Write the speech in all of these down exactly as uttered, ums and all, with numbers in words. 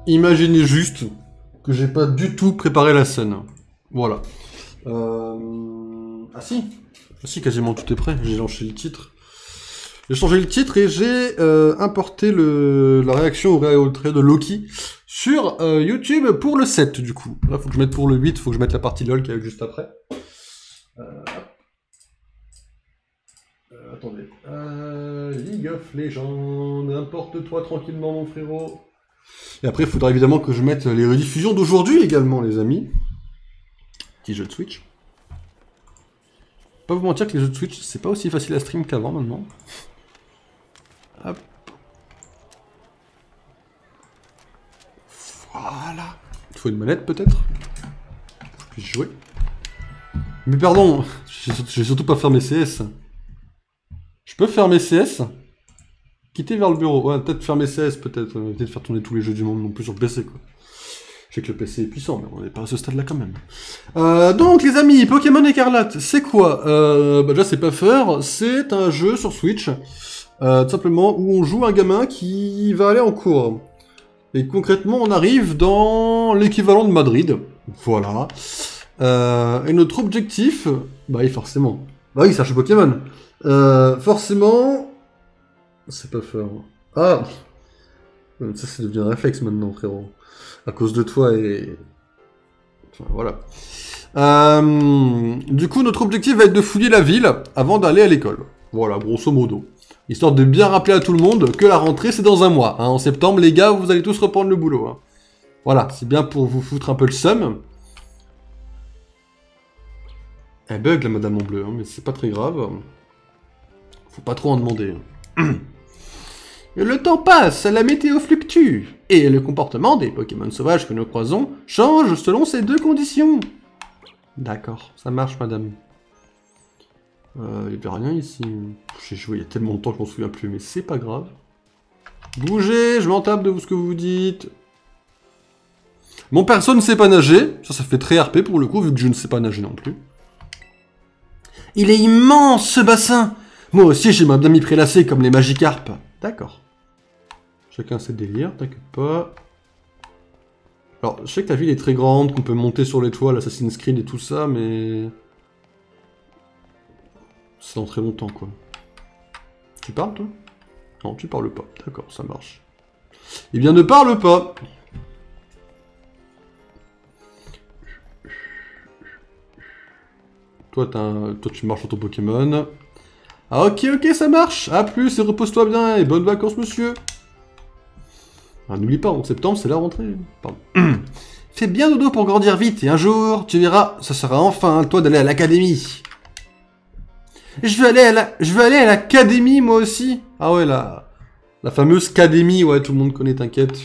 imaginez juste que j'ai pas du tout préparé la scène. Voilà. Euh... Ah si. Ah si, quasiment tout est prêt. J'ai lancé le titre. J'ai changé le titre et j'ai euh, importé le... la réaction au réautrait de Loki sur euh, YouTube pour le sept, du coup. Là, faut que je mette pour le huit, faut que je mette la partie LOL qui a eu juste après. Euh... Euh, attendez. Euh... League of Legends, importe-toi tranquillement, mon frérot. Et après, il faudra évidemment que je mette les rediffusions d'aujourd'hui également, les amis. Petit jeu de Switch. Pas vous mentir que les jeux de Switch, c'est pas aussi facile à stream qu'avant maintenant. Hop. Voilà. Il faut une manette peut-être. Je puisse jouer. Mais pardon, je vais surtout pas faire mes C S. Je peux faire mes C S? Quitter vers le bureau. Ouais, peut-être faire mes C S, peut-être. Peut-être faire tourner tous les jeux du monde non plus sur le P C, quoi. Je sais que le P C est puissant, mais on n'est pas à ce stade-là quand même. Euh, donc, les amis, Pokémon Écarlate, c'est quoi? euh, bah, déjà, c'est pas faire. C'est un jeu sur Switch, euh, tout simplement, où on joue un gamin qui va aller en cours. Et concrètement, on arrive dans l'équivalent de Madrid. Voilà. Euh, et notre objectif... Bah oui, forcément. Bah oui, c'est un jeu Pokémon. Euh, forcément... C'est pas faire. Ah! Ça, c'est devenu un réflexe maintenant, frérot. À cause de toi et... Enfin, voilà. Euh, du coup, notre objectif va être de fouiller la ville avant d'aller à l'école. Voilà, grosso modo. Histoire de bien rappeler à tout le monde que la rentrée, c'est dans un mois. Hein. En septembre, les gars, vous allez tous reprendre le boulot. Hein. Voilà, c'est bien pour vous foutre un peu le seum. Elle bug, la madame en bleu, hein, mais c'est pas très grave. Faut pas trop en demander. Le temps passe, la météo fluctue, et le comportement des Pokémon sauvages que nous croisons change selon ces deux conditions. D'accord, ça marche, madame. Euh, il n'y avait rien ici. J'ai joué il y a tellement de temps que je m'en souviens plus, mais c'est pas grave. Bougez, je m'en tape de ce que vous dites. Mon perso ne sait pas nager, ça, ça fait très R P pour le coup, vu que je ne sais pas nager non plus. Il est immense, ce bassin. Moi aussi, j'aimerais bien m'y prélasser comme les Magikarp. D'accord. Chacun ses délires, t'inquiète pas. Alors, je sais que la ville est très grande, qu'on peut monter sur les toits, l'Assassin's Creed et tout ça, mais... c'est dans très longtemps, quoi. Tu parles, toi? Non, tu parles pas. D'accord, ça marche. Eh bien, ne parle pas. Toi, un... toi, tu marches sur ton Pokémon. Ah, ok, ok, ça marche. A plus, et repose-toi bien, et bonnes vacances, monsieur. Ah, n'oublie pas, en septembre, c'est la rentrée. Pardon. Fais bien dodo pour grandir vite, et un jour, tu verras, ça sera enfin à toi d'aller à l'académie. Je veux aller à la... Je veux aller à l'académie, moi aussi. Ah ouais, la... La fameuse académie, ouais, tout le monde connaît, t'inquiète.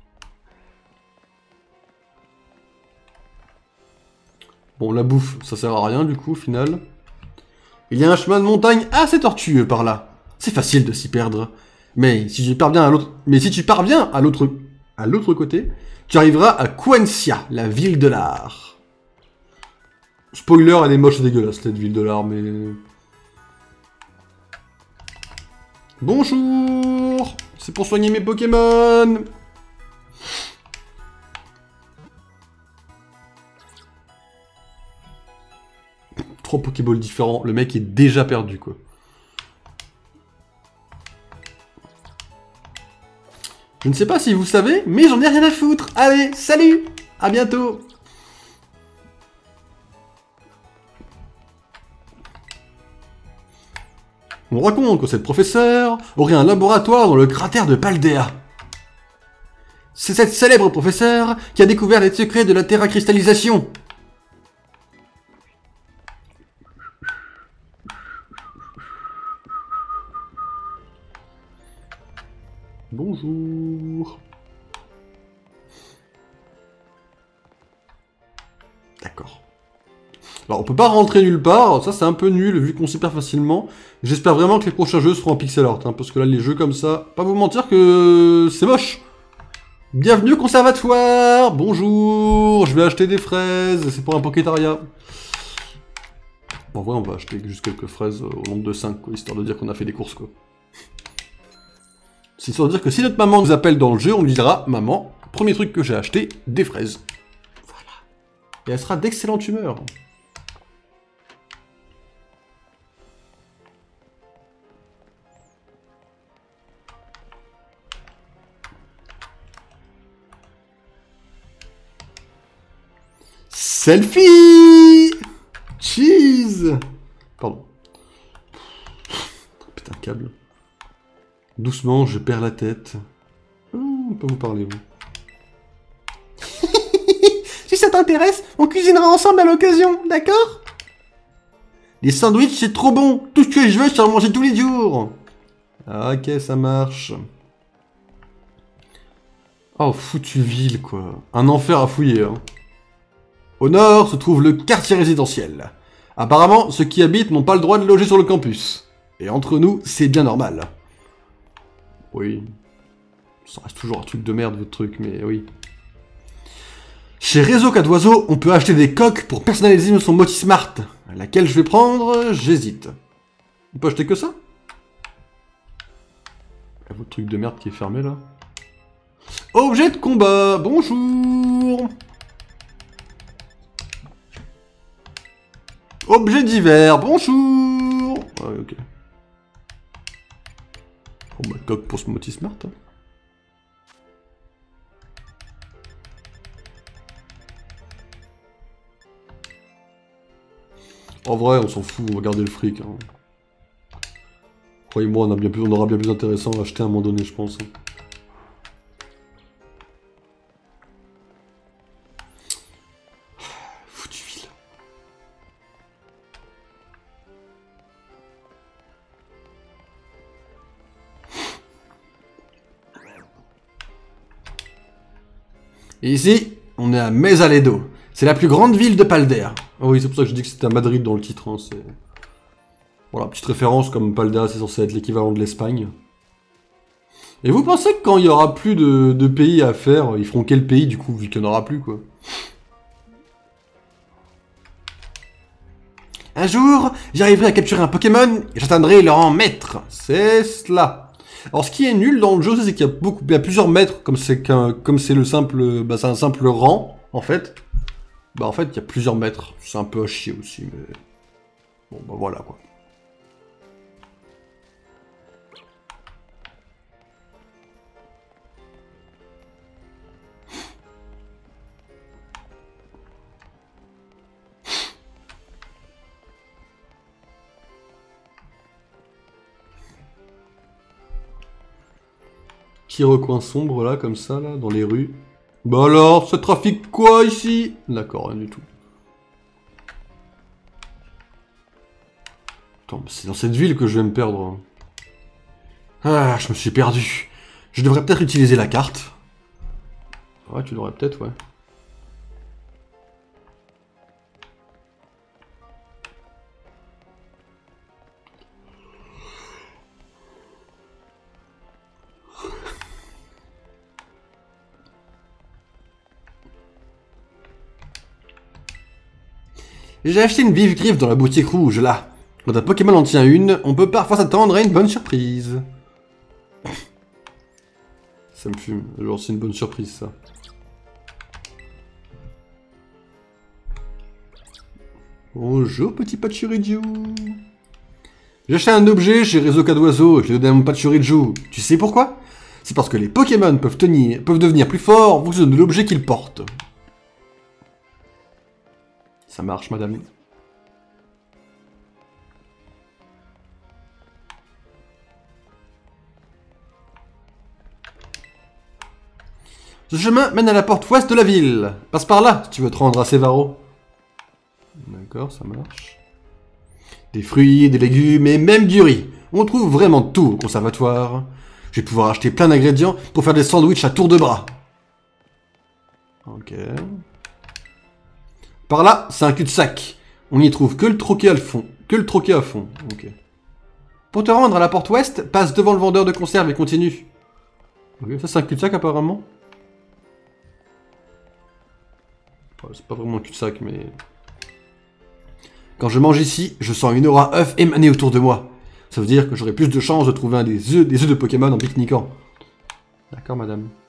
Bon, la bouffe, ça sert à rien, du coup, au final. Il y a un chemin de montagne assez tortueux par là. C'est facile de s'y perdre. Mais si tu parviens à l'autre, mais si tu parviens à l'autre, à l'autre côté, tu arriveras à Quensia, la ville de l'art. Spoiler, elle est moche et dégueulasse cette ville de l'art, mais bonjour, c'est pour soigner mes Pokémon. Trois Pokéballs différents, le mec est déjà perdu quoi. Je ne sais pas si vous savez, mais j'en ai rien à foutre. Allez, salut, à bientôt. On raconte que cette professeure aurait un laboratoire dans le cratère de Paldea. C'est cette célèbre professeure qui a découvert les secrets de la terracristallisation. Bonjour. D'accord. Alors on peut pas rentrer nulle part, ça c'est un peu nul vu qu'on s'y perd facilement. J'espère vraiment que les prochains jeux seront en pixel art, hein, parce que là les jeux comme ça, pas vous mentir que c'est moche. Bienvenue au conservatoire. Bonjour, je vais acheter des fraises, c'est pour un pokétariat. En vrai on va acheter juste quelques fraises au nombre de cinq, quoi, histoire de dire qu'on a fait des courses quoi. C'est histoire de dire que si notre maman nous appelle dans le jeu, on lui dira « Maman, Premier truc que j'ai acheté, des fraises. Voilà. Et elle sera d'excellente humeur. Selfie! Cheese! Pardon. Putain, câble. Doucement, je perds la tête. Hum, on peut vous parler, vous. Si ça t'intéresse, on cuisinera ensemble à l'occasion, d'accord? Les sandwichs, c'est trop bon. Tout ce que je veux, c'est en manger tous les jours. Ok, ça marche. Oh, foutu ville, quoi. Un enfer à fouiller, hein. Au nord se trouve le quartier résidentiel. Apparemment, ceux qui habitent n'ont pas le droit de loger sur le campus. Et entre nous, c'est bien normal. Oui. Ça reste toujours un truc de merde, votre truc, mais oui. Chez Réseau quatre Oiseaux, on peut acheter des coques pour personnaliser son Moti Smart. Laquelle je vais prendre, j'hésite. On peut acheter que ça? Là, votre truc de merde qui est fermé, là. Objet de combat, bonjour. Objet d'hiver, bonjour. Ouais, ok. Bon bah, coque pour ce Moti Smart. Hein. En vrai, on s'en fout, on va garder le fric. Hein. Croyez-moi, on, a bien plus, on aura bien plus intéressant à acheter à un moment donné, je pense. Hein. Foutu ville. Et ici, on est à Mesaledo. C'est la plus grande ville de Paldea. Oh oui, c'est pour ça que je dis que c'était à Madrid dans le titre. Hein, voilà, petite référence, comme Paldea, c'est censé être l'équivalent de l'Espagne. Et vous pensez que quand il y aura plus de, de pays à faire, ils feront quel pays du coup, vu qu'il n'y en aura plus, quoi? Un jour, j'arriverai à capturer un Pokémon et j'atteindrai le rang maître. C'est cela. Alors, ce qui est nul dans le jeu, c'est qu'il y a beaucoup, il y a plusieurs maîtres, comme c'est qu'un, comme c'est le simple, bah, c'est un simple rang, en fait. Bah, en fait, il y a plusieurs maîtres. C'est un peu à chier aussi, mais bon, bah voilà quoi. Petit recoin sombre là, comme ça, là, dans les rues. Bah alors, ça trafique quoi ici? D'accord, rien du tout. Attends, c'est dans cette ville que je vais me perdre. Ah, je me suis perdu. Je devrais peut-être utiliser la carte. Ouais, tu devrais peut-être, ouais. J'ai acheté une vive griffe dans la boutique rouge, là. Quand un Pokémon en tient une, on peut parfois s'attendre à une bonne surprise. Ça me fume. Genre, c'est une bonne surprise, ça. Bonjour, petit Pachiridiou. J'ai acheté un objet chez Réseau quatre Oiseaux et je l'ai donné à mon Pachiridiou. Tu sais pourquoi? C'est parce que les Pokémon peuvent, tenir, peuvent devenir plus forts en fonction de l'objet qu'ils portent. Ça marche, madame. Ce chemin mène à la porte ouest de la ville. Passe par là, si tu veux te rendre à Sévaro. D'accord, ça marche. Des fruits, des légumes et même du riz. On trouve vraiment tout au conservatoire. Je vais pouvoir acheter plein d'ingrédients pour faire des sandwichs à tour de bras. Ok. Par là, c'est un cul-de-sac. On n'y trouve que le troquet à fond. Que le troquet à fond. Ok. Pour te rendre à la porte ouest, passe devant le vendeur de conserve et continue. Ok, ça c'est un cul-de-sac apparemment. Enfin, c'est pas vraiment un cul-de-sac, mais... Quand je mange ici, je sens une aura œuf émaner autour de moi. Ça veut dire que j'aurai plus de chances de trouver un des œufs des œufs de Pokémon en pique-niquant. D'accord, madame.